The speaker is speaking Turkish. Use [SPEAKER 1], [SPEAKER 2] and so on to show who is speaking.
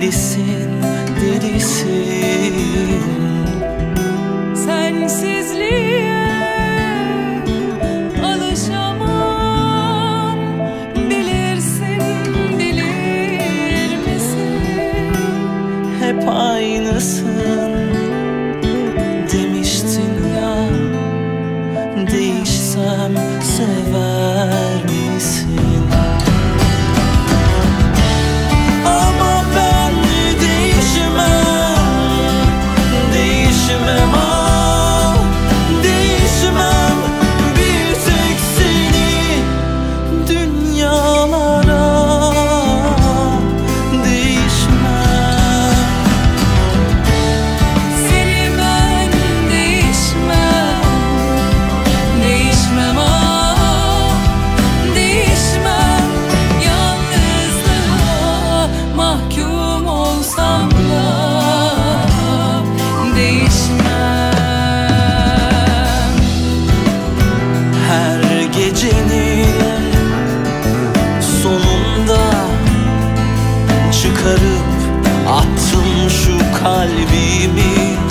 [SPEAKER 1] delisin, delisin.
[SPEAKER 2] Sensizliğe alışamam, bilirsin, bilir misin?
[SPEAKER 1] Hep aynısın demiştin ya, değişsem sever misin? Ama ben değişmem, değişmem, ah, değişmem. Bir tek seni dünyalara değişmem.
[SPEAKER 2] Seni ben değişmem, değişmem, ah, değişmem. Yalnızlığa mahkum olsam da değişmem.
[SPEAKER 1] Her gecenin sonunda çıkarıp attım şu kalbimi.